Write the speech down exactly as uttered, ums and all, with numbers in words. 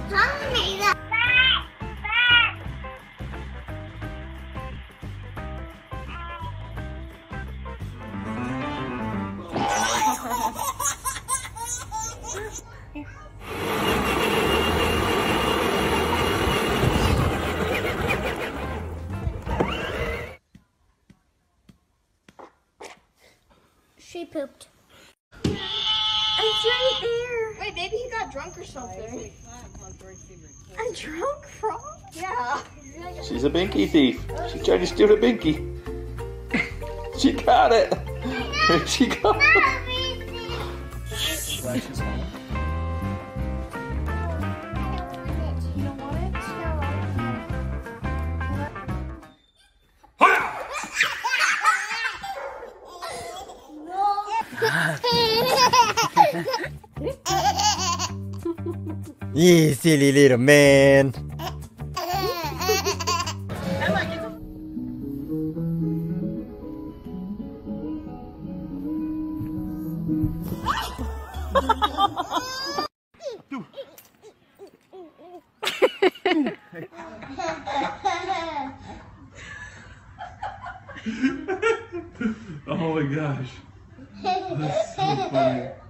She pooped. It's right there. Wait, maybe he got drunk or something. A drunk frog? Yeah. She's a binky thief. She tried to steal the binky. She got it. She got it. You don't want it? You silly little man. Oh my gosh. That's so funny.